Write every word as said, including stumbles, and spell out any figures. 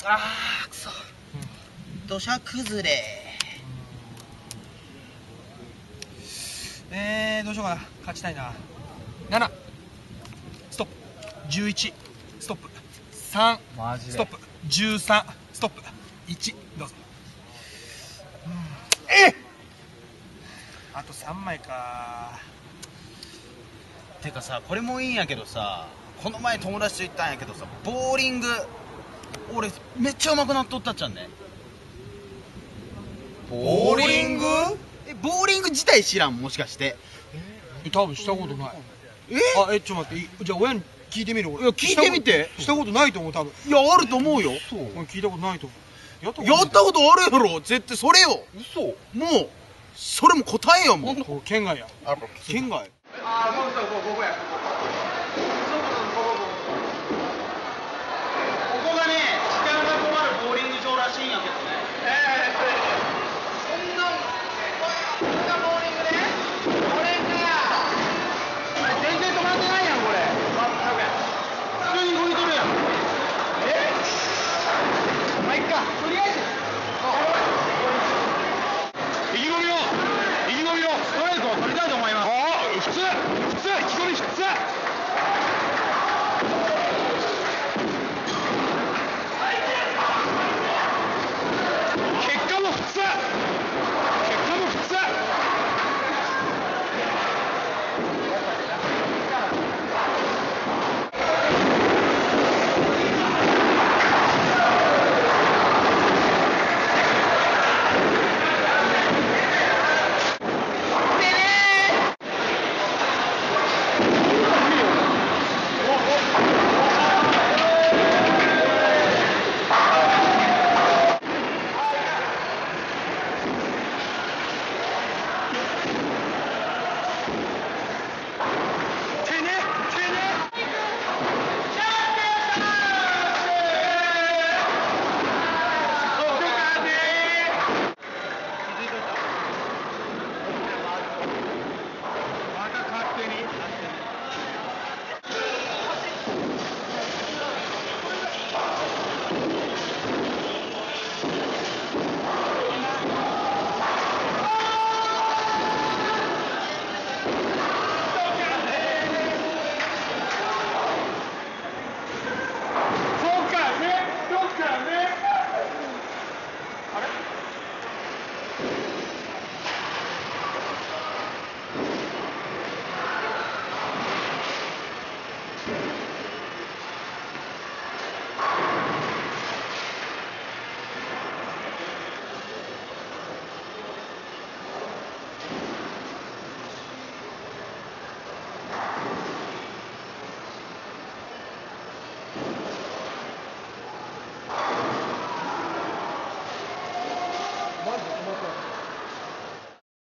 あーくそ、土砂崩れ。 えー、どうしようかな。勝ちたいな。ななストップ。じゅういちストップ。さんマジでストップ。じゅうさんストップ。いちどうぞ。えっ、あとさんまいか。 てかさ、これもいいんやけどさ、この前友達と行ったんやけどさ、ボーリング俺めっちゃ上手くなっとったっちゃんね。 ボーリング？ え、ボーリング自体知らん？もしかして。 多分したことない。 えあ、え、ちょっと待って、いじゃあ親に聞いてみる。俺いや聞いてみて。 したことないと思う、多分。 いや、あると思うよ。 俺聞いたことないと思う。やったやったことあるやろ絶対。それよ。 嘘。 もうそれも答えよ。もうここ県外や。 あ、 県外。 ああ、そうそう、ここや。ここがね、時間が困るボーリング場らしいんやけどね。ええ、そんな、こんなボーリングね。これか。全然止まってないやん、これ。普通に動いとるやん。え？まあ、いっか。とりあえず。意気込みを、意気込みを、ストレートを取りたいと思います。ああ、普通、普通、意気込み普通。